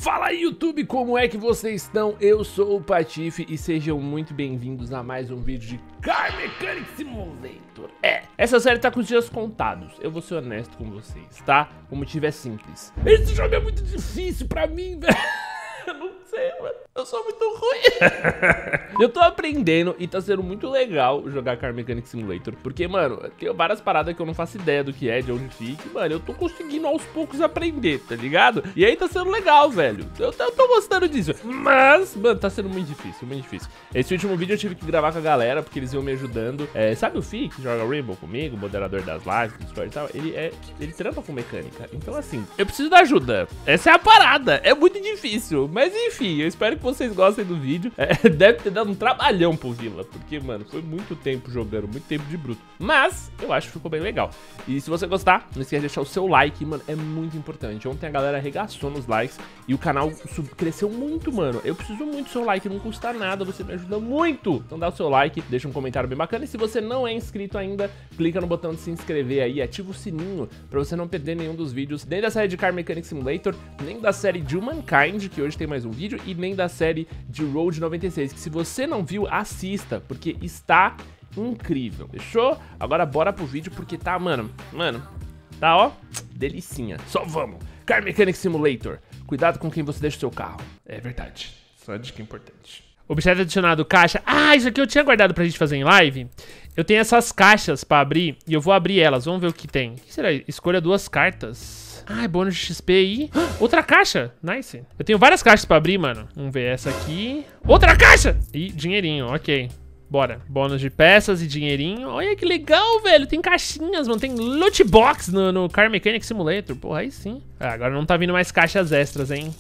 Fala aí, YouTube, como é que vocês estão? Eu sou o Patife e sejam muito bem-vindos a mais um vídeo de Car Mechanic Simulator. Essa série tá com os dias contados, eu vou ser honesto com vocês, tá? O motivo é simples. Esse jogo é muito difícil pra mim, velho. Eu não sei, mano. Eu sou muito ruim. Eu tô aprendendo e tá sendo muito legal jogar Car Mechanic Simulator. Porque, mano, tem várias paradas que eu não faço ideia do que é, de onde fica. Mano, eu tô conseguindo aos poucos aprender, tá ligado? E aí tá sendo legal, velho. Eu tô gostando disso. Mas, mano, tá sendo muito difícil, muito difícil. Esse último vídeo eu tive que gravar com a galera, porque eles iam me ajudando. Sabe o Fih, que joga Rainbow comigo, moderador das lives, do Discord e tal? Ele trampa com mecânica. Então, assim, eu preciso da ajuda. Essa é a parada. É muito difícil. Mas, enfim, eu espero que vocês gostem do vídeo. Deve ter dado um trabalhão pro Vila, porque, mano, foi muito tempo jogando, muito tempo de bruto. Mas eu acho que ficou bem legal. E se você gostar, não esquece de deixar o seu like, mano, é muito importante. Ontem a galera arregaçou nos likes e o canal cresceu muito, mano. Eu preciso muito do seu like, não custa nada, você me ajuda muito. Então dá o seu like, deixa um comentário bem bacana. E se você não é inscrito ainda, clica no botão de se inscrever aí, ativa o sininho pra você não perder nenhum dos vídeos, nem da série de Car Mechanic Simulator, nem da série de Humankind, que hoje tem mais um vídeo, e nem da série de Road 96, que se você não viu, assista, porque está incrível, fechou? Agora bora pro vídeo, porque tá, mano, tá, ó, delicinha. Só vamos. Car Mechanic Simulator. Cuidado com quem você deixa o seu carro. É verdade. Só uma dica importante. Objeto adicionado, caixa. Ah, isso aqui eu tinha guardado pra gente fazer em live. Eu tenho essas caixas pra abrir e eu vou abrir elas. Vamos ver o que tem. O que será? Escolha 2 cartas. Ah, é bônus de XP aí. Outra caixa. Nice. Eu tenho várias caixas pra abrir, mano. Vamos ver essa aqui. Outra caixa! E dinheirinho, ok. Bora. Bônus de peças e dinheirinho. Olha que legal, velho. Tem caixinhas, mano. Tem loot box no Car Mechanic Simulator. Porra, aí sim. Ah, agora não tá vindo mais caixas extras, hein.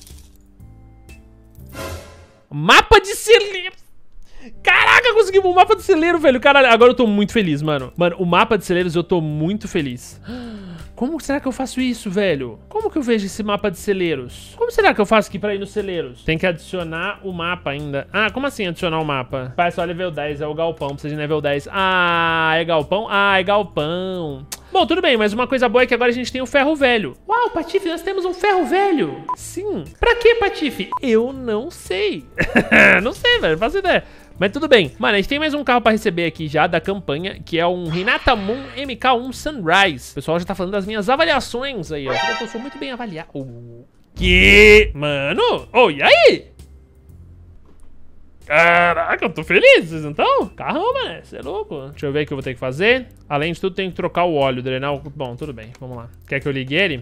Mapa de celeiro. Caraca, conseguimos um mapa de celeiro, velho. Caralho, agora eu tô muito feliz, mano. Mano, o mapa de celeiros eu tô muito feliz. Como será que eu faço isso, velho? Como que eu vejo esse mapa de celeiros? Como será que eu faço aqui pra ir nos celeiros? Tem que adicionar o mapa ainda. Ah, como assim adicionar o mapa? Pai, só level 10, é o galpão, precisa de level 10. Ah, é galpão? Ah, é galpão. Bom, tudo bem, mas uma coisa boa é que agora a gente tem o ferro velho. Uau, Patife, nós temos um ferro velho. Sim. Pra quê, Patife? Eu não sei. Não sei, velho, não faço ideia. Mas tudo bem. Mano, a gente tem mais um carro pra receber aqui já da campanha, que é um Hinata Moon MK1 Sunrise. O pessoal já tá falando das minhas avaliações aí, ó. Eu sou muito bem avaliado. Que? Mano? E aí? Caraca, eu tô feliz, vocês não estão? Caramba, né? Você é louco. Deixa eu ver o que eu vou ter que fazer. Além de tudo, tem que trocar o óleo, drenar o... Bom, tudo bem, vamos lá. Quer que eu ligue ele?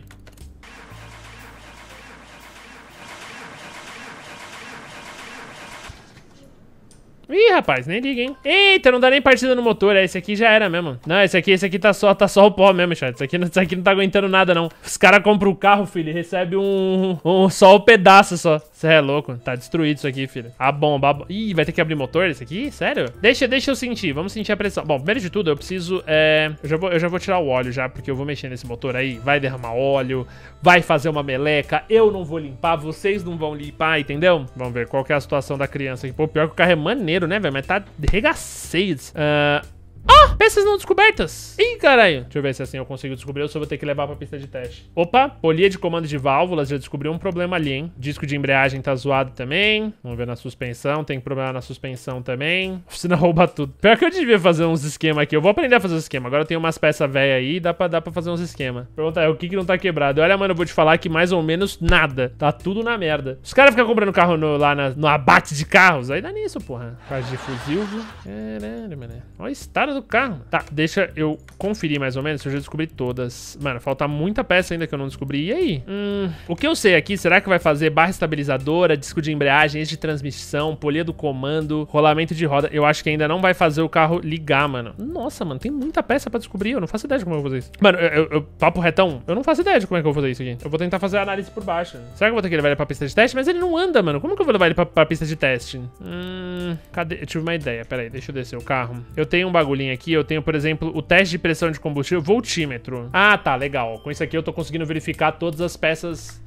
Ih, rapaz, nem liga, hein? Eita, não dá nem partida no motor. Esse aqui já era mesmo. Não, esse aqui tá só o pó mesmo, chat. Isso aqui não tá aguentando nada, não. Os caras compram o carro, filho, e recebem só o pedaço só. Você é louco. Tá destruído isso aqui, filho. A bomba. Ih, vai ter que abrir motor esse aqui? Sério? Deixa eu sentir. Vamos sentir a pressão. Bom, primeiro de tudo, eu preciso... Eu já vou tirar o óleo já, porque eu vou mexer nesse motor aí. Vai derramar óleo. Vai fazer uma meleca. Eu não vou limpar. Vocês não vão limpar, entendeu? Vamos ver qual que é a situação da criança aqui. Pô, pior que o carro é maneiro, né, velho? Mas tá regaceio. Peças não descobertas. Ih, caralho. Deixa eu ver se assim eu consigo descobrir ou se eu vou ter que levar pra pista de teste. Opa, polia de comando de válvulas. Já descobriu um problema ali, hein? Disco de embreagem tá zoado também. Vamos ver na suspensão. Tem problema na suspensão também. Oficina rouba tudo. Pior que eu devia fazer uns esquemas aqui. Eu vou aprender a fazer os esquemas. Agora eu tenho umas peças velhas aí. Dá pra fazer uns esquemas. Pergunta é, o que não tá quebrado? Olha, mano, eu vou te falar que mais ou menos nada. Tá tudo na merda. Os caras ficam comprando carro lá no abate de carros. Aí dá nisso, porra. Caixa de fuzil, viu? Caralho, mano. Olha o estado do carro. Tá, deixa eu conferir mais ou menos se eu já descobri todas. Mano, falta muita peça ainda que eu não descobri. E aí? O que eu sei aqui, será que vai fazer barra estabilizadora, disco de embreagem, eixo de transmissão, polia do comando, rolamento de roda? Eu acho que ainda não vai fazer o carro ligar, mano. Nossa, mano, tem muita peça pra descobrir. Eu não faço ideia de como eu vou fazer isso. Mano, papo retão, eu não faço ideia de como é que eu vou fazer isso aqui. Eu vou tentar fazer a análise por baixo. Será que eu vou ter que levar ele pra pista de teste? Mas ele não anda, mano. Como que eu vou levar ele pra pista de teste? Cadê? Eu tive uma ideia. Pera aí, deixa eu descer o carro. Eu tenho um bagulhinho aqui. Eu tenho, por exemplo, o teste de pressão de combustível, voltímetro. Ah, tá, legal. Com isso aqui eu tô conseguindo verificar todas as peças.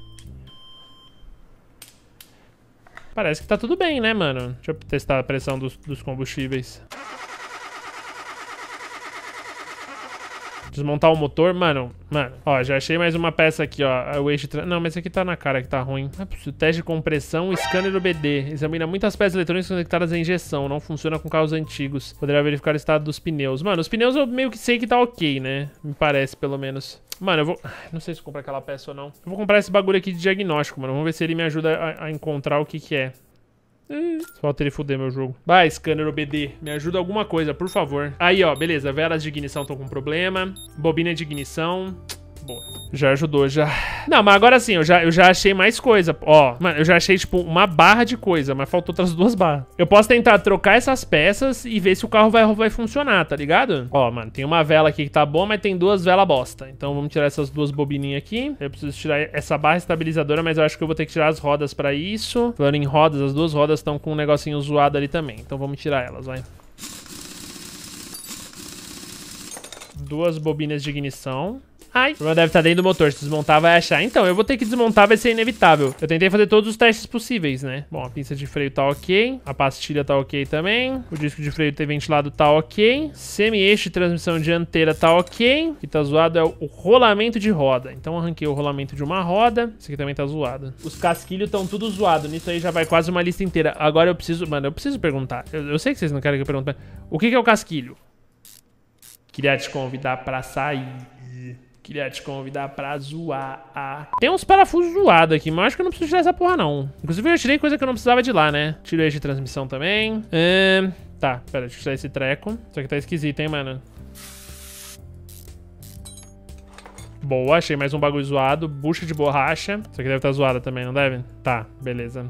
Parece que tá tudo bem, né, mano? Deixa eu testar a pressão dos combustíveis. Desmontar o motor, mano. Ó, já achei mais uma peça aqui, ó. O eixo... Não, mas esse aqui tá na cara que tá ruim. Teste de compressão, scanner OBD. Examina muitas peças eletrônicas conectadas à injeção. Não funciona com carros antigos. Poderá verificar o estado dos pneus. Mano, os pneus eu meio que sei que tá ok, né? Me parece, pelo menos. Mano, eu vou... Não sei se eu compro aquela peça ou não. Eu vou comprar esse bagulho aqui de diagnóstico, mano. Vamos ver se ele me ajuda a encontrar o que que é. Só falta ele fuder meu jogo. Vai, scanner OBD. Me ajuda alguma coisa, por favor. Aí, ó, beleza. Velas de ignição estão com problema. Bobina de ignição. Boa. Já ajudou, já. Não, mas agora sim, eu já achei mais coisa. Ó, mano, eu já achei, tipo, uma barra de coisa, mas faltou outras 2 barras. Eu posso tentar trocar essas peças e ver se o carro vai funcionar, tá ligado? Ó, mano, tem uma vela aqui que tá boa, mas tem 2 velas bosta. Então vamos tirar essas 2 bobininhas aqui. Eu preciso tirar essa barra estabilizadora, mas eu acho que eu vou ter que tirar as rodas pra isso. Falando em rodas, as 2 rodas estão com um negocinho zoado ali também. Então vamos tirar elas, vai. 2 bobinas de ignição. Ai, o problema deve estar dentro do motor. Se desmontar, vai achar. Então, eu vou ter que desmontar, vai ser inevitável. Eu tentei fazer todos os testes possíveis, né? Bom, a pinça de freio tá ok. A pastilha tá ok também. O disco de freio ter ventilado tá ok. Semi-eixo de transmissão dianteira tá ok. O que tá zoado é o rolamento de roda. Então, eu arranquei o rolamento de uma roda. Esse aqui também tá zoado. Os casquilhos estão tudo zoado. Nisso aí já vai quase uma lista inteira. Agora eu preciso... Mano, eu preciso perguntar. Eu sei que vocês não querem que eu pergunte. O que é o casquilho? Queria te convidar pra sair. Queria te convidar pra zoar. Tem uns parafusos zoados aqui, mas eu acho que eu não preciso tirar essa porra, não. Inclusive, eu tirei coisa que eu não precisava de lá, né? Tiro o eixo de transmissão também. Tá, pera, deixa eu tirar esse treco. Isso aqui tá esquisito, hein, mano? Boa, achei mais um bagulho zoado. Bucha de borracha. Isso aqui deve estar zoada também, não deve? Tá, beleza.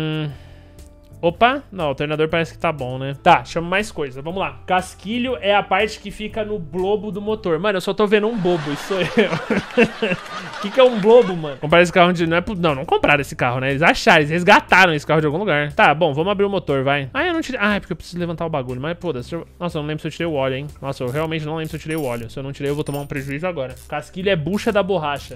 Opa, não, o alternador parece que tá bom, né? Tá, chama mais coisa, vamos lá. Casquilho é a parte que fica no globo do motor. Mano, eu só tô vendo um bobo, isso sou eu. O que é um globo, mano? Comprar esse carro de... Não compraram esse carro, né? Eles acharam, eles resgataram esse carro de algum lugar. Tá, bom, vamos abrir o motor, vai. Ah, eu não tirei... Ah, é porque eu preciso levantar o bagulho, mas foda-se. Nossa, eu não lembro se eu tirei o óleo, hein? Nossa, eu realmente não lembro se eu tirei o óleo. Se eu não tirei, eu vou tomar um prejuízo agora. Casquilho é bucha da borracha.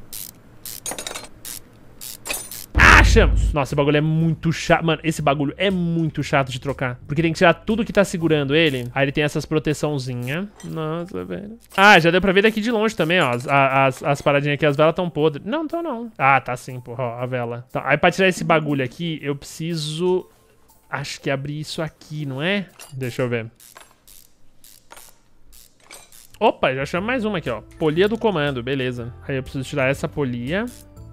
Achamos. Nossa, esse bagulho é muito chato. Mano, esse bagulho é muito chato de trocar. Porque tem que tirar tudo que tá segurando ele. Aí ele tem essas proteçãozinhas. Nossa, velho. Ah, já deu pra ver daqui de longe também, ó. As paradinhas aqui, as velas tão podres. Não, tão não. Ah, tá sim, porra, ó, a vela. Então, aí pra tirar esse bagulho aqui, eu preciso... Acho que abrir isso aqui, não é? Deixa eu ver. Opa, já chamo mais uma aqui, ó. Polia do comando, beleza. Aí eu preciso tirar essa polia.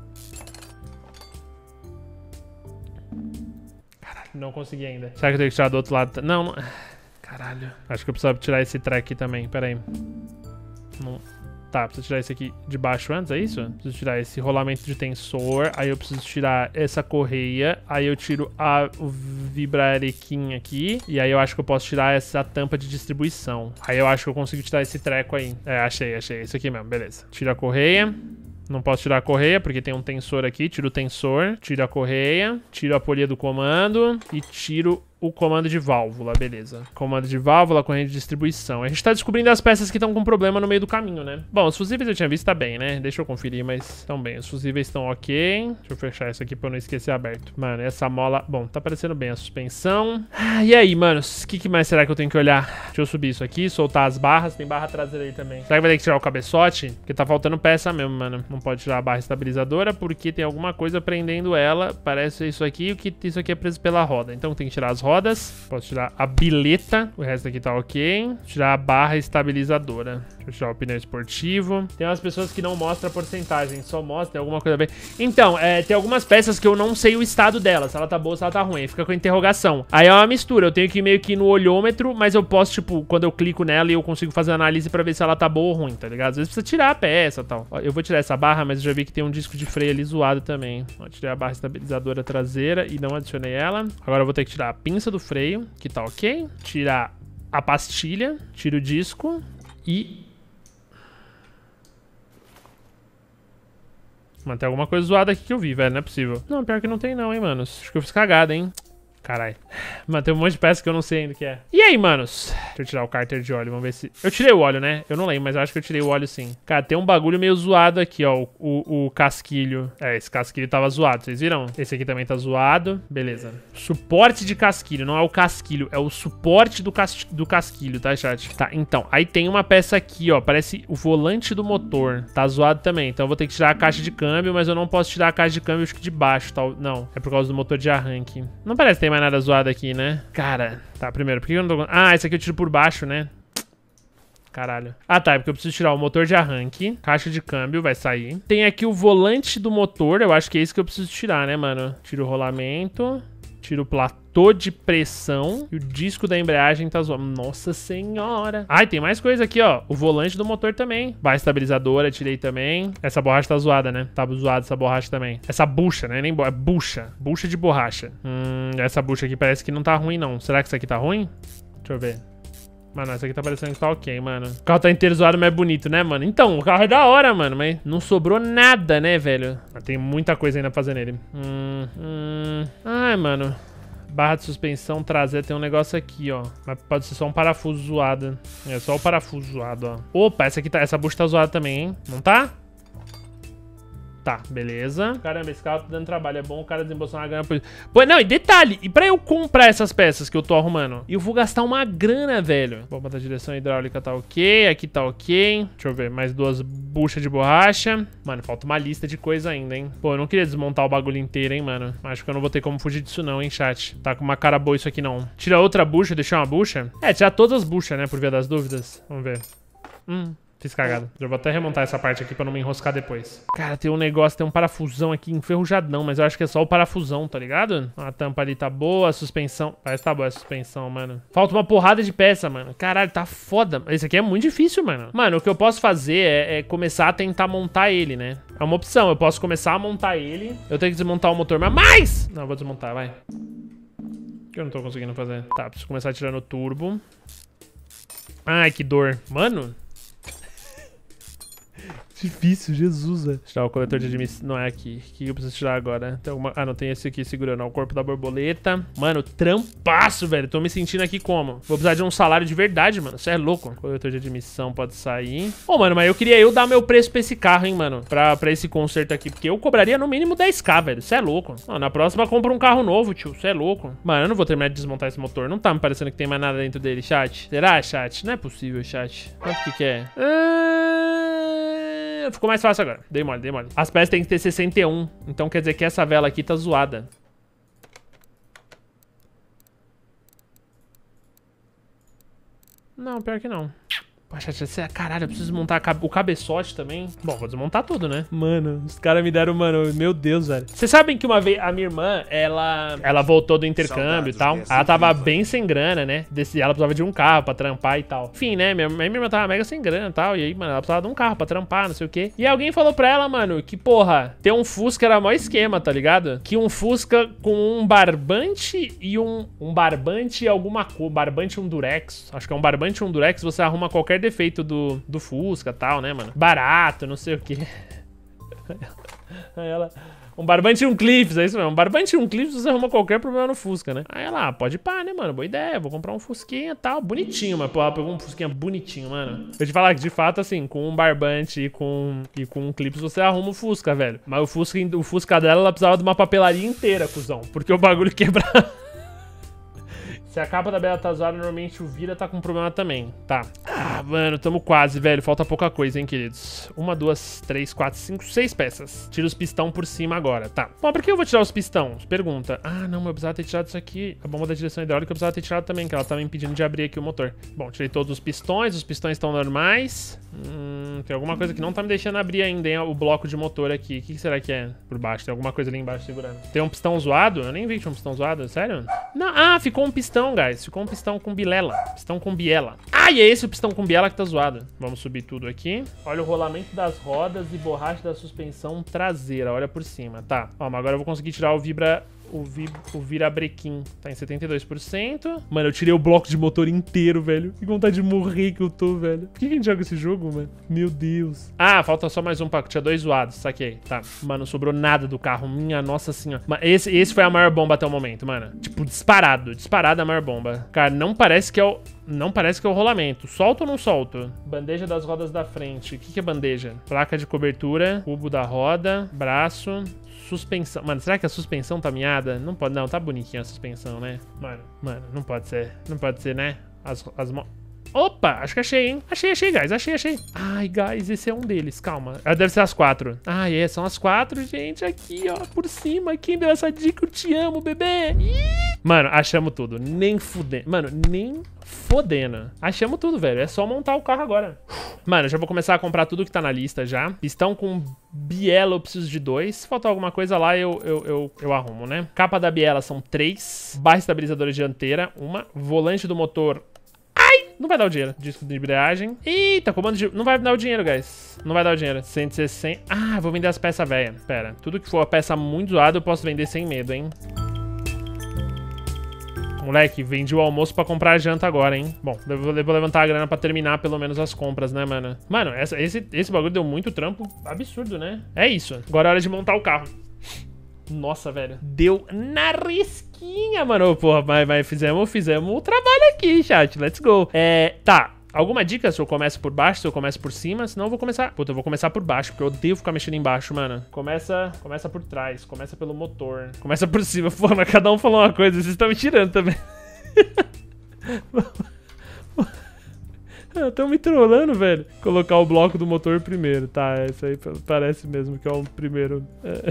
Não consegui ainda. Será que eu tenho que tirar do outro lado? Não, não... Caralho. Acho que eu precisava tirar esse track aqui também. Pera aí. Não... Tá, preciso tirar esse aqui de baixo antes, é isso? Preciso tirar esse rolamento de tensor. Aí eu preciso tirar essa correia. Aí eu tiro o vibrarequim aqui. E aí eu acho que eu posso tirar essa tampa de distribuição. Aí eu acho que eu consigo tirar esse treco aí. É, achei. Isso aqui mesmo, beleza. Tira a correia. Não posso tirar a correia, porque tem um tensor aqui. Tiro o tensor, tiro a correia, tiro a polia do comando e tiro o comando de válvula, beleza. Comando de válvula, corrente de distribuição. A gente tá descobrindo as peças que estão com problema no meio do caminho, né? Bom, os fusíveis eu tinha visto, tá bem, né? Deixa eu conferir, mas estão bem. Os fusíveis estão ok. Deixa eu fechar isso aqui pra eu não esquecer aberto. Mano, essa mola... Bom, tá parecendo bem a suspensão. E aí, manos? O que mais será que eu tenho que olhar? Deixa eu subir isso aqui, soltar as barras. Tem barra traseira aí também. Será que vai ter que tirar o cabeçote? Porque tá faltando peça mesmo, mano. Não pode tirar a barra estabilizadora porque tem alguma coisa prendendo ela. Parece isso aqui. O que isso aqui é preso pela roda. Então tem que tirar as rodas. Posso tirar a bileta. O resto aqui tá ok. Tirar a barra estabilizadora. Deixa eu tirar o pneu esportivo. Tem umas pessoas que não mostram a porcentagem. Só mostra alguma coisa bem. Então, tem algumas peças que eu não sei o estado delas. Se ela tá boa, se ela tá ruim. Fica com interrogação. Aí é uma mistura. Eu tenho que ir meio que no olhômetro. Mas eu posso, tipo, quando eu clico nela e eu consigo fazer a análise pra ver se ela tá boa ou ruim, tá ligado? Às vezes precisa tirar a peça e tal. Ó, eu vou tirar essa barra, mas eu já vi que tem um disco de freio ali zoado também. Ó, tirei a barra estabilizadora traseira e não adicionei ela. Agora eu vou ter que tirar a pinça do freio, que tá ok. Tirar a pastilha. Tiro o disco. E... Mas tem alguma coisa zoada aqui que eu vi, velho. Não é possível. Não, pior que não tem não, hein, manos. Acho que eu fiz cagada, hein. Caralho. Mano, tem um monte de peça que eu não sei ainda o que é. E aí, manos? Deixa eu tirar o cárter de óleo, vamos ver se... Eu tirei o óleo, né? Eu não lembro, mas eu acho que eu tirei o óleo sim. Cara, tem um bagulho meio zoado aqui, ó. O casquilho. É, esse casquilho tava zoado, vocês viram? Esse aqui também tá zoado. Beleza. Suporte de casquilho, não é o casquilho, é o suporte do casquilho, tá, chat? Tá, então. Aí tem uma peça aqui, ó. Parece o volante do motor. Tá zoado também. Então eu vou ter que tirar a caixa de câmbio, mas eu não posso tirar a caixa de câmbio, acho que de baixo, tal. Não, é por causa do motor de arranque. Não parece que tem mais nada zoado aqui, né? Cara, tá, primeiro, por que eu não tô... Ah, esse aqui eu tiro por baixo, né? Caralho. Ah, tá, é porque eu preciso tirar o motor de arranque. Caixa de câmbio vai sair. Tem aqui o volante do motor, eu acho que é isso que eu preciso tirar, né, mano? Tiro o rolamento. Tiro o platô de pressão. E o disco da embreagem tá zoado. Nossa senhora. Ai, tem mais coisa aqui, ó. O volante do motor também. Barra estabilizadora, tirei também. Essa borracha tá zoada, né? Tá zoada essa borracha também. Essa bucha, né? Nem é bucha. Bucha de borracha. Essa bucha aqui parece que não tá ruim, não. Será que isso aqui tá ruim? Deixa eu ver. Mano, essa aqui tá parecendo que tá ok, mano. O carro tá inteiro zoado, mas é bonito, né, mano? Então, o carro é da hora, mano. Mas não sobrou nada, né, velho? Mas tem muita coisa ainda pra fazer nele. Ai, mano. Barra de suspensão traseira. Tem um negócio aqui, ó. Mas pode ser só um parafuso zoado. É só o parafuso zoado, ó. Opa, essa aqui tá... Essa bucha tá zoada também, hein? Não tá? Tá, beleza. Caramba, esse carro tá dando trabalho. É bom o cara desembolsar uma grana por isso. Pô, não, e detalhe, e pra eu comprar essas peças que eu tô arrumando? Eu vou gastar uma grana, velho. Bomba da direção hidráulica tá ok, aqui tá ok. Deixa eu ver, mais duas buchas de borracha. Mano, falta uma lista de coisa ainda, hein. Pô, eu não queria desmontar o bagulho inteiro, hein, mano. Acho que eu não vou ter como fugir disso não, hein, chat. Tá com uma cara boa isso aqui, não. Tira outra bucha, deixar uma bucha. É, tirar todas as buchas, né, por via das dúvidas. Vamos ver. Fiz cagada. Já vou até remontar essa parte aqui pra não me enroscar depois. Cara, tem um negócio, tem um parafusão aqui enferrujadão, mas eu acho que é só o parafusão, tá ligado? A tampa ali tá boa, a suspensão... Parece que tá boa a suspensão, mano. Falta uma porrada de peça, mano. Caralho, tá foda. Esse aqui é muito difícil, mano. Mano, o que eu posso fazer é começar a tentar montar ele, né? É uma opção. Eu posso começar a montar ele. Eu tenho que desmontar o motor, mas mais! Não, eu vou desmontar, vai. Que eu não tô conseguindo fazer. Tá, preciso começar tirando o turbo. Ai, que dor. Mano... Difícil, Jesus, velho. Tirar o coletor de admissão. Não é aqui. O que eu preciso tirar agora? Tem alguma... Ah, não, tem esse aqui segurando. O corpo da borboleta. Mano, trampaço, velho. Tô me sentindo aqui como? Vou precisar de um salário de verdade, mano. Você é louco. Coletor de admissão pode sair. Ô, mano, mas eu queria dar meu preço pra esse carro, hein, mano. Pra esse conserto aqui. Porque eu cobraria no mínimo 10k, velho. Você é louco. Não, na próxima eu compro um carro novo, tio. Você é louco. Mano, eu não vou terminar de desmontar esse motor. Não tá me parecendo que tem mais nada dentro dele, chat. Será, chat? Não é possível, chat. Quanto que é? Ficou mais fácil agora. Dei mole, dei mole. As peças tem que ter 61. Então quer dizer que essa vela aqui tá zoada. Não, pior que não. Poxa, caralho, eu preciso desmontar o cabeçote também. Bom, vou desmontar tudo, né? Mano, os caras me deram, mano, meu Deus, velho. Vocês sabem que uma vez a minha irmã, ela voltou do intercâmbio e tal. Ela tava bem sem grana, né? Ela precisava de um carro pra trampar e tal. Enfim, né? Minha irmã tava mega sem grana e tal. E aí, mano, ela precisava de um carro pra trampar, não sei o quê. E alguém falou pra ela, mano, que, porra, ter um Fusca era o maior esquema, tá ligado? Que um Fusca com um barbante e um barbante e alguma cor. Barbante e um durex. Acho que é um barbante e um durex, você arruma qualquer defeito do Fusca e tal, né, mano? Barato, não sei o que. Aí ela... Um barbante e um clips, é isso mesmo. Um barbante e um clips, você arruma qualquer problema no Fusca, né? Aí ela, pode ir pá, né, mano? Boa ideia, vou comprar um Fusquinha e tal. Bonitinho, mas porra, pegou um Fusquinha bonitinho, mano. Vou te falar que, de fato, assim, com um barbante e com um clips, você arruma o Fusca, velho. Mas o Fusca dela, ela precisava de uma papelaria inteira, cuzão. Porque o bagulho quebrava. Se a capa da Bela tá zoada, normalmente o Vira tá com problema também. Tá. Ah, mano, tamo quase, velho. Falta pouca coisa, hein, queridos. 1, 2, 3, 4, 5, 6 peças. Tira os pistão por cima agora. Tá. Bom, por que eu vou tirar os pistões? Pergunta. Ah, não, eu precisava ter tirado isso aqui. A bomba da direção hidráulica eu precisava ter tirado também, que ela tava me impedindo de abrir aqui o motor. Bom, tirei todos os pistões estão normais. Tem alguma coisa que não tá me deixando abrir ainda, hein, o bloco de motor aqui. O que será que é por baixo? Tem alguma coisa ali embaixo segurando. Tem um pistão zoado? Eu nem vi que tinha um pistão zoado, sério? Não, ah, ficou um pistão, guys. Ficou um pistão com bilela. Pistão com biela. Ah, e é esse o pistão com biela que tá zoado. Vamos subir tudo aqui. Olha o rolamento das rodas e borracha da suspensão traseira. Olha por cima, tá. Ó, mas agora eu vou conseguir tirar o o virabrequim tá em 72%. Mano, eu tirei o bloco de motor inteiro, velho. Que vontade de morrer que eu tô, velho. Por que a gente joga esse jogo, mano? Meu Deus. Ah, falta só mais um pacote. Tinha 2 zoados, saquei. Tá. Mano, não sobrou nada do carro. Minha nossa senhora. Esse foi a maior bomba até o momento, mano. Tipo, disparado. Disparado a maior bomba. Cara, não parece que é o... Não parece que é o rolamento. Solto ou não solto? Bandeja das rodas da frente. O que é bandeja? Placa de cobertura. Cubo da roda. Braço. Suspensão. Mano, será que a suspensão tá miada? Não pode. Não, tá bonitinha a suspensão, né? Mano, não pode ser. Não pode ser, né? Opa, acho que achei, hein? Achei, guys. Achei. Ai, guys, esse é um deles. Calma. Deve ser as 4. Ah, são as 4, gente. Aqui, ó, por cima. Quem deu essa dica? Eu te amo, bebê. Ih! Mano, achamos tudo. Nem fudendo. Mano, nem fodendo. Achamos tudo, velho. É só montar o carro agora. Mano, eu já vou começar a comprar tudo que tá na lista já. Estão com biela, eu preciso de 2. Se faltar alguma coisa lá, eu arrumo, né? Capa da biela são 3. Barra estabilizadora dianteira, 1. Volante do motor... Não vai dar o dinheiro. Disco de embreagem. Eita, comando de... Não vai dar o dinheiro, guys. Não vai dar o dinheiro. 160. Ah, vou vender as peças velhas. Pera. Tudo que for a peça muito zoada, eu posso vender sem medo, hein? Moleque, vendi o almoço pra comprar a janta agora, hein? Bom, eu vou levantar a grana pra terminar pelo menos as compras, né, mano? Mano, esse bagulho deu muito trampo absurdo, né? É isso. Agora é hora de montar o carro. Nossa, velho. Deu na risquinha, mano. Porra, mas fizemos o trabalho aqui, chat. Let's go. Tá. Alguma dica se eu começo por baixo, se eu começo por cima? Senão eu vou começar... Puta, eu vou começar por baixo, porque eu odeio ficar mexendo embaixo, mano. Começa por trás, começa pelo motor. Começa por cima. Pô, mas cada um falou uma coisa, vocês estão me tirando também. Estão me trollando, velho. Colocar o bloco do motor primeiro. Tá, isso aí parece mesmo que é o primeiro...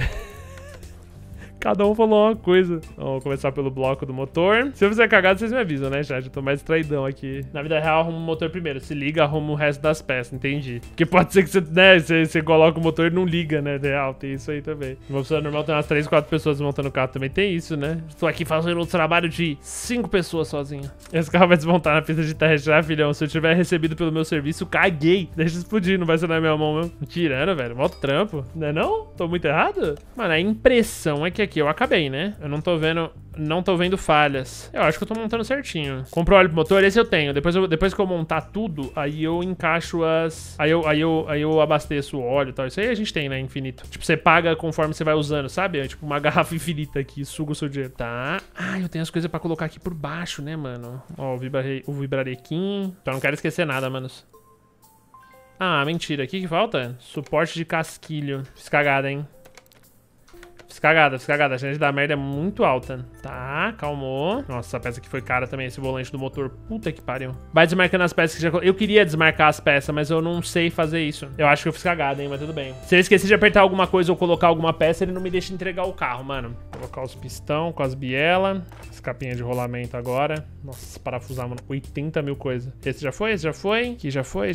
Cada um falou uma coisa. Então, vou começar pelo bloco do motor. Se eu fizer cagada, vocês me avisam, né, chat? Eu tô mais distraidão aqui. Na vida real, arruma o motor primeiro. Se liga, arruma o resto das peças, entendi. Porque pode ser que você, né, você coloca o motor e não liga, né? Real, tem isso aí também. Uma pessoa normal tem umas 3, 4 pessoas montando o carro também. Tem isso, né? Estou aqui fazendo um trabalho de 5 pessoas sozinho. Esse carro vai desmontar na pista de teste já, filhão. Se eu tiver recebido pelo meu serviço, caguei. Deixa explodir, não vai ser na minha mão mesmo. Tirando, velho. Mó trampo. Não é não? Tô muito errado? Mano, a impressão é que aqui eu acabei, né? Eu não tô vendo falhas. Eu acho que eu tô montando certinho. Comprou óleo pro motor, esse eu tenho. Depois que eu montar tudo, aí eu encaixo as... Aí eu abasteço o óleo e tal. Isso aí a gente tem, né? Infinito. Tipo, você paga conforme você vai usando, sabe? É tipo uma garrafa infinita aqui, suga o seu dinheiro. Tá. Ah, eu tenho as coisas pra colocar aqui por baixo, né, mano? Ó, o vibrarequim. Então, não quero esquecer nada, manos. Ah, mentira. O que falta? Suporte de casquilho. Fiz cagada, hein? Fiz cagada. A chance de dar merda é muito alta. Tá, calmou. Nossa, essa peça aqui foi cara também, esse volante do motor. Puta que pariu. Vai desmarcando as peças que já... Eu queria desmarcar as peças, mas eu não sei fazer isso. Eu acho que eu fiz cagada, hein, mas tudo bem. Se eu esqueci de apertar alguma coisa ou colocar alguma peça, ele não me deixa entregar o carro, mano. Vou colocar os pistão com as bielas. As capinhas de rolamento agora. Nossa, parafusar, mano. 80 mil coisas. Esse já foi, esse já foi. Aqui já foi.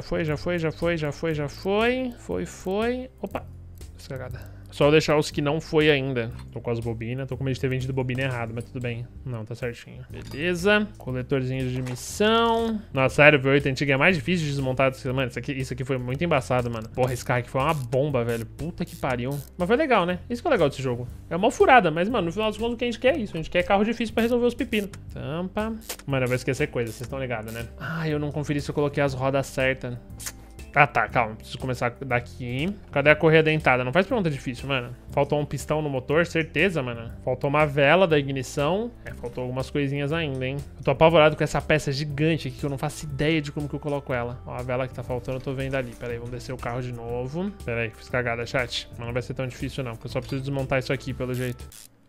Foi. Opa. Fiz cagada. Só eu deixar os que não foi ainda. Tô com as bobinas. Tô com medo de ter vendido bobina errado, mas tudo bem. Não, tá certinho. Beleza. Coletorzinho de missão. Nossa, sério, V8 antiga é mais difícil de desmontar. Mano, isso aqui foi muito embaçado, mano. Porra, esse carro aqui foi uma bomba, velho. Puta que pariu. Mas foi legal, né? Isso que é legal desse jogo. É uma furada, mas, mano, no final dos contos, o que a gente quer é isso. A gente quer carro difícil pra resolver os pepinos. Tampa. Mano, eu vou esquecer coisas, vocês estão ligados, né? Ah, eu não conferi se eu coloquei as rodas certas. Ah, tá, calma. Preciso começar daqui. Cadê a correia dentada? Não faz pergunta difícil, mano. Faltou um pistão no motor, certeza, mano. Faltou uma vela da ignição. Faltou algumas coisinhas ainda, hein. Eu tô apavorado com essa peça gigante aqui, que eu não faço ideia de como que eu coloco ela. Ó, a vela que tá faltando eu tô vendo ali. Pera aí, vamos descer o carro de novo. Pera aí, fiz cagada, chat. Mas não vai ser tão difícil, não, porque eu só preciso desmontar isso aqui, pelo jeito.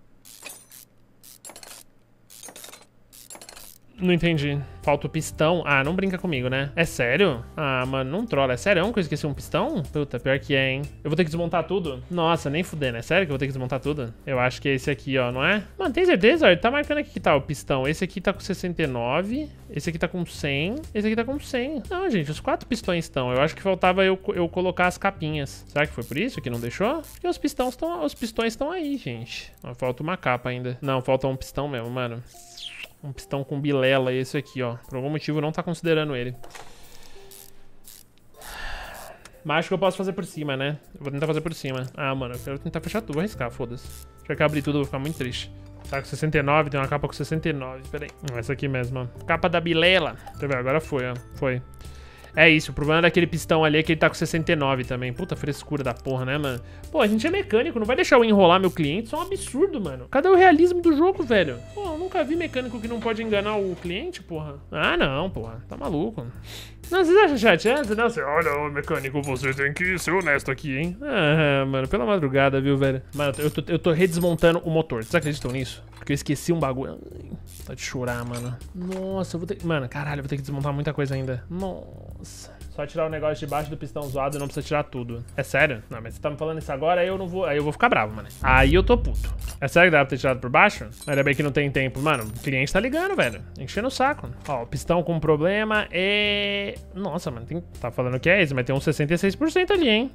Não entendi. Falta o pistão. Ah, não brinca comigo, né? É sério? Ah, mano, não trola. É sério que eu esqueci um pistão? Puta, pior que é, hein? Eu vou ter que desmontar tudo? Nossa, nem fudendo. É sério que eu vou ter que desmontar tudo? Eu acho que é esse aqui, ó, não é? Mano, tem certeza? Ele tá marcando aqui que tá o pistão. Esse aqui tá com 69. Esse aqui tá com 100. Esse aqui tá com 100. Não, gente, os 4 pistões estão. Eu acho que faltava eu colocar as capinhas. Será que foi por isso que não deixou? Porque os pistões estão aí, gente. Ó, falta uma capa ainda. Não, falta um pistão mesmo, mano. Um pistão com bilela, esse aqui, ó. Por algum motivo não tá considerando ele. Mas acho que eu posso fazer por cima, né? Eu vou tentar fazer por cima. Ah, mano, eu quero tentar fechar tudo. Vou arriscar, foda-se. Se tiver que abrir tudo, eu vou ficar muito triste. Tá com 69, tem uma capa com 69. Pera aí. Essa aqui mesmo, ó. Capa da Bilela. Deixa eu ver, agora foi, ó. Foi. É isso, o problema daquele pistão ali é que ele tá com 69 também. Puta frescura da porra, né, mano? Pô, a gente é mecânico, não vai deixar eu enrolar meu cliente. Isso é um absurdo, mano. Cadê o realismo do jogo, velho? Pô, eu nunca vi mecânico que não pode enganar o cliente, porra. Ah, não, porra. Tá maluco. Não, vocês acham, chat? Não, você olha, ô mecânico, você tem que ser honesto aqui, hein? Ah, mano, pela madrugada, viu, velho? Mano, eu tô redesmontando o motor. Vocês acreditam nisso? Porque eu esqueci um bagulho. Ai, tá de chorar, mano. Nossa, eu vou ter... Mano, caralho, eu vou ter que desmontar muita coisa ainda. Nossa. Só tirar o negócio de baixo do pistão zoado e não precisa tirar tudo. É sério? Não, mas você tá me falando isso agora, aí eu não vou... Aí eu vou ficar bravo, mano. Aí eu tô puto. É sério que dá pra ter tirado por baixo? Ainda bem que não tem tempo. Mano, o cliente tá ligando, velho. Enchendo o saco. Ó, o pistão com problema é... Nossa, mano, tem... Tá falando que é esse, mas tem uns 66% ali, hein?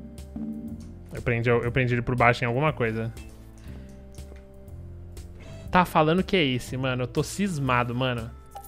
Eu prendi ele por baixo em alguma coisa. Tá falando que é esse, mano. Eu tô cismado, mano.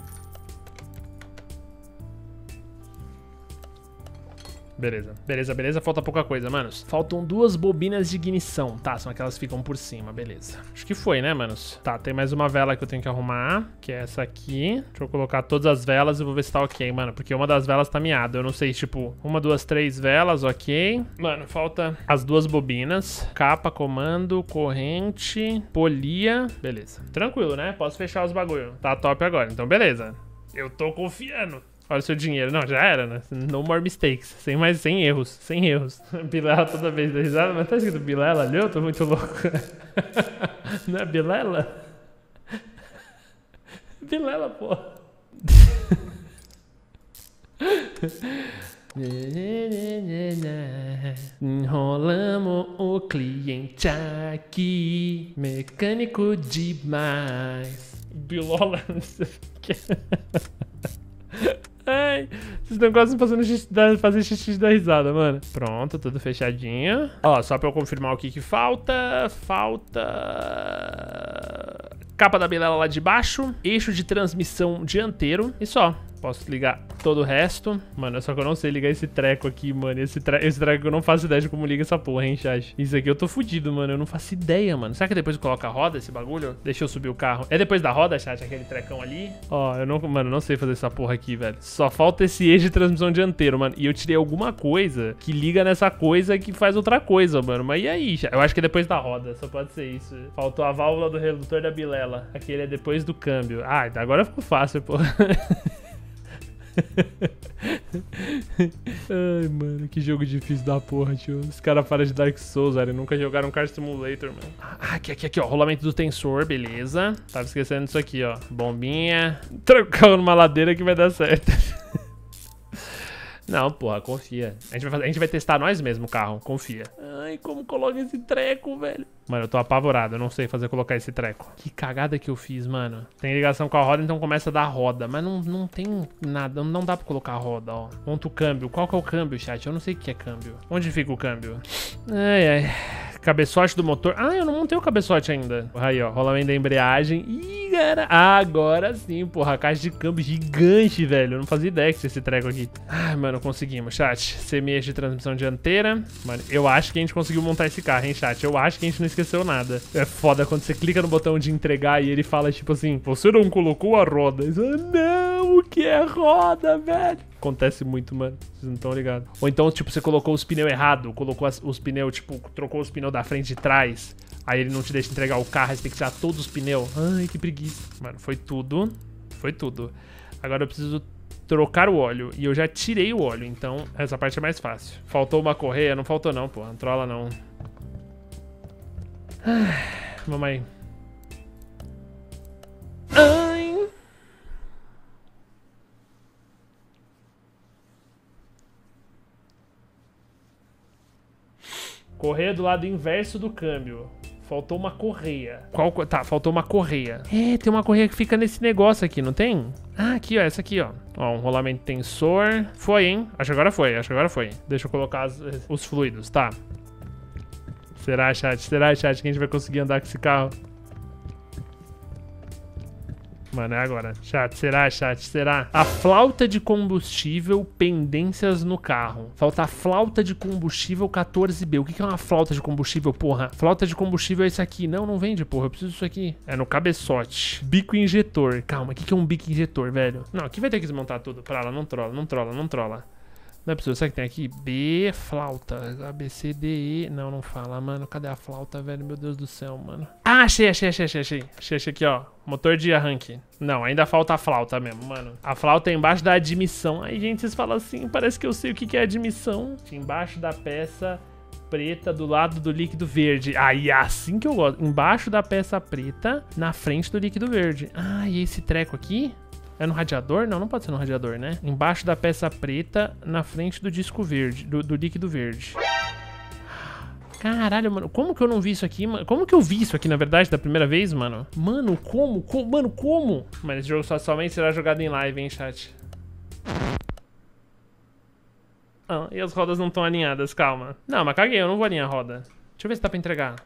Beleza, beleza, beleza. Falta pouca coisa, manos. Faltam 2 bobinas de ignição. Tá, são aquelas que ficam por cima, beleza. Acho que foi, né, manos? Tá, tem mais uma vela que eu tenho que arrumar, que é essa aqui. Deixa eu colocar todas as velas e vou ver se tá ok, mano. Porque uma das velas tá miada. Eu não sei, tipo, 1, 2, 3 velas, ok. Mano, falta as 2 bobinas. Capa, comando, corrente, polia. Beleza. Tranquilo, né? Posso fechar os bagulho. Tá top agora, então beleza. Eu tô confiando. Olha o seu dinheiro. Não, já era, né? No more mistakes. Sem erros. Sem erros. Bilela toda vez da risada. Mas tá escrito Bilela ali? Eu tô muito louco. Não é Bilela? Bilela, pô. Enrolamos o cliente aqui. Mecânico demais. Bilola. Ai, vocês estão quase fazer xixi da risada, mano. Pronto, tudo fechadinho. Ó, só pra eu confirmar o que falta. Falta... Capa da bilela lá de baixo. Eixo de transmissão dianteiro. E só. Posso ligar todo o resto. Mano, só que eu não sei ligar esse treco aqui, mano. Esse treco que eu não faço ideia de como liga essa porra, hein, chat. Isso aqui eu tô fudido, mano. Eu não faço ideia, mano. Será que depois coloca a roda esse bagulho? Deixa eu subir o carro. É depois da roda, chat, aquele trecão ali? Ó, eu não... Mano, eu não sei fazer essa porra aqui, velho. Só falta esse eixo de transmissão dianteiro, mano. E eu tirei alguma coisa que liga nessa coisa que faz outra coisa, mano. Mas e aí, chat? Eu acho que é depois da roda. Só pode ser isso. Faltou a válvula do redutor da bilela. Aquele é depois do câmbio. Ah, agora ficou fácil, pô. Ai, mano, que jogo difícil da porra, tio. Os caras falam de Dark Souls, velho. Nunca jogaram Car Simulator, mano. Ah, aqui, ó. Rolamento do tensor, beleza. Tava esquecendo disso aqui, ó. Bombinha. Trocar numa ladeira que vai dar certo. Não, porra, confia. A gente vai testar nós mesmos o carro, confia. Ai, como coloca esse treco, velho. Mano, eu tô apavorado, eu não sei colocar esse treco. Que cagada que eu fiz, mano. Tem ligação com a roda, então começa a dar roda. Mas não tem nada, não dá pra colocar a roda, ó. Monta o câmbio. Qual que é o câmbio, chat? Eu não sei o que é câmbio. Onde fica o câmbio? Ai. Cabeçote do motor. Ah, eu não montei o cabeçote ainda. Aí, ó, rolamento da embreagem. Ih, cara. Agora sim, porra. A caixa de câmbio gigante, velho. Eu não fazia ideia que tinha esse treco aqui. Ai, mano, conseguimos, chat. Semi-eixo de transmissão dianteira. Mano, eu acho que a gente conseguiu montar esse carro, hein, chat. Eu acho que a gente não esqueceu nada. É foda quando você clica no botão de entregar e ele fala, tipo assim, você não colocou a roda. Eu, não, o que é roda, velho? Acontece muito, mano. Vocês não estão ligados. Ou então, tipo, você colocou os pneus errado. Colocou os pneus, tipo, trocou os pneus da frente e de trás. Aí ele não te deixa entregar o carro. Aí você tem que tirar todos os pneus. Ai, que preguiça. Mano, foi tudo. Foi tudo. Agora eu preciso trocar o óleo. E eu já tirei o óleo. Então, essa parte é mais fácil. Faltou uma correia? Não faltou não, pô. Não trola não. Vamos aí. Ai. Correia do lado inverso do câmbio. Faltou uma correia. Tá, faltou uma correia. É, tem uma correia que fica nesse negócio aqui, não tem? Ah, aqui, ó, essa aqui, ó. Ó, um rolamento tensor. Foi, hein? Acho que agora foi. Deixa eu colocar os fluidos, tá. Será, chat, que a gente vai conseguir andar com esse carro? Mano, é agora. Chat, será, chat? Será? A flauta de combustível, pendências no carro. Falta a flauta de combustível 14B. O que é uma flauta de combustível, porra? Flauta de combustível é esse aqui. Não, não vende, porra. Eu preciso disso aqui. É no cabeçote. Bico injetor. Calma, o que é um bico injetor, velho? Não, aqui vai ter que desmontar tudo. Pra lá, não trola, não trola, não trola. Não é possível. Sabe o que tem aqui? B, flauta. A, B, C, D, E. Não, não fala, mano. Cadê a flauta, velho? Meu Deus do céu, mano. Ah, achei. Achei aqui, ó. Motor de arranque. Não, ainda falta a flauta mesmo, mano. A flauta é embaixo da admissão. Aí, gente, vocês falam assim, parece que eu sei o que é admissão. Embaixo da peça preta, do lado do líquido verde. Aí, é assim que eu gosto. Embaixo da peça preta, na frente do líquido verde. Ah, e esse treco aqui? É no radiador? Não, não pode ser no radiador, né? Embaixo da peça preta, na frente do disco verde, do líquido verde. Caralho, mano. Como que eu não vi isso aqui, mano? Como que eu vi isso aqui, na verdade, da primeira vez, mano? Mano, como? Mano, como? Mas esse jogo somente será jogado em live, hein, chat? Ah, e as rodas não estão alinhadas, calma. Não, mas caguei, eu não vou alinhar a roda. Deixa eu ver se dá pra entregar.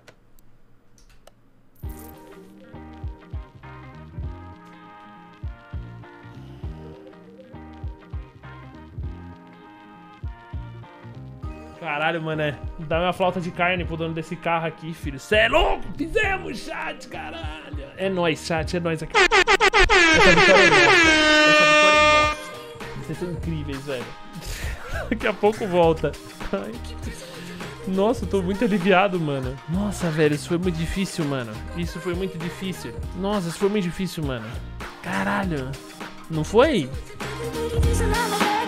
Caralho, mano, dá uma flauta de carne pro dono desse carro aqui, filho. Cê é louco? Fizemos, chat, caralho. É nóis, chat, é nóis aqui. Essa vitória é nossa. Essa vitória é nossa. Vocês são incríveis, velho. Daqui a pouco volta. Ai. Nossa, eu tô muito aliviado, mano. Nossa, velho, isso foi muito difícil, mano. Isso foi muito difícil. Nossa, isso foi muito difícil, mano. Caralho. Não foi?